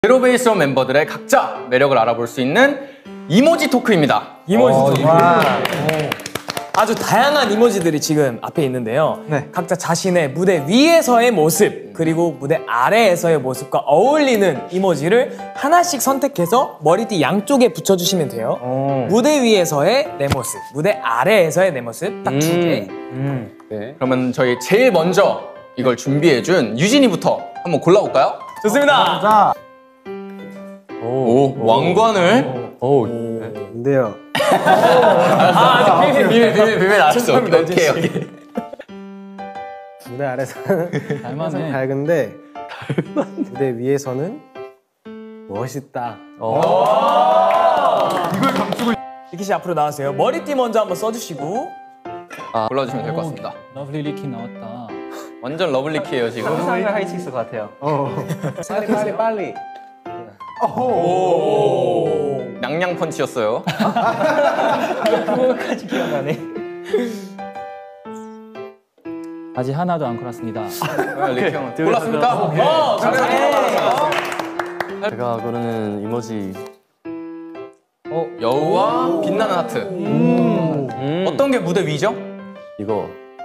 제로베이스원 멤버들의 각자 매력을 알아볼 수 있는 이모지 토크입니다. 이모지 토크. 아주 다양한 이모지들이 지금 앞에 있는데요. 네. 각자 자신의 무대 위에서의 모습 그리고 무대 아래에서의 모습과 어울리는 이모지를 하나씩 선택해서 머리띠 양쪽에 붙여주시면 돼요. 무대 위에서의 내 모습, 무대 아래에서의 내 모습 딱 2개. 네. 그러면 저희 제일 먼저 이걸 준비해준 유진이부터 한번 골라볼까요? 좋습니다. 자. 오, 왕관을? 근데요. 비밀 알았어. 오케이. 무대 아래서는 항상 밝은데 무대 위에서는 멋있다. 이걸 감추고 리키 씨 앞으로 나와주세요. 머리띠 먼저 한번 써주시고 골라주시면 될 것 같습니다. 러블리 리키 나왔다. 완전 러블리키예요 지금. 상상을 하이식스 같아요. 빨리. 오. 냥냥 펀치였어요. 그거까지 기억나네. 아직 하나도 안 골랐습니다. 리키 형 골랐습니까? 제가 고르는 이모지 여우와 빛나는 하트. 어떤 게 무대 위죠? 이거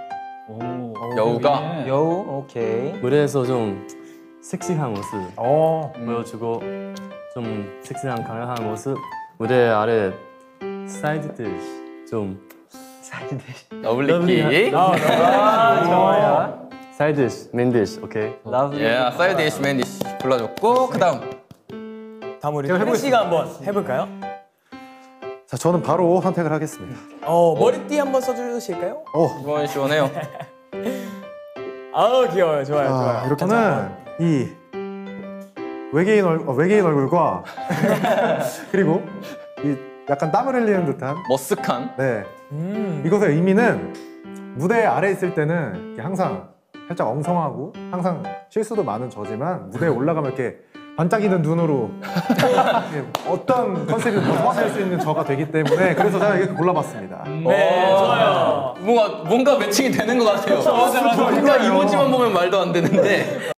여우가? 여우, 오케이. 무대에서 좀 섹시한 모습 보여주고 좀 섹시한 강렬한 모습 무대 아래 사이드 디쉬 좀 러블리키. 좋아요. 사이드 디쉬 메인 디쉬 오케이 예, 사이드 디쉬 맨 디쉬 골라줬고 그다음 우리 혜리 씨가 한번 해볼까요? 자, 저는 바로 선택을 하겠습니다. 머리띠 한번 써주실까요? 시원해요. 아우 귀여워요. 좋아요. 이렇게는 이 외계인 얼굴과 그리고 이 약간 땀을 흘리는 듯한 머쓱한. 이것의 의미는 무대 아래 있을 때는 이렇게 항상 살짝 엉성하고 항상 실수도 많은 저지만 무대에 올라가면 이렇게 반짝이는 눈으로 어떤 컨셉이든 소화할 수 있는 저가 되기 때문에 그래서 제가 이렇게 골라봤습니다. 네, 좋아요. 뭔가 매칭이 되는 것 같아요. 뭔가 이모지만 보면 말도 안 되는데.